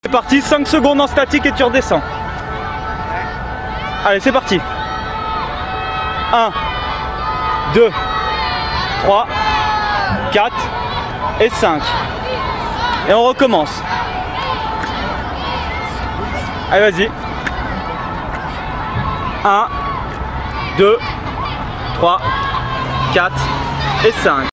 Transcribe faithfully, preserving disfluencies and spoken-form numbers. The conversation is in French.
C'est parti, cinq secondes en statique et tu redescends. Allez, c'est parti. un, deux, trois, quatre et cinq. Et on recommence. Allez, vas-y. un, deux, trois, quatre et cinq.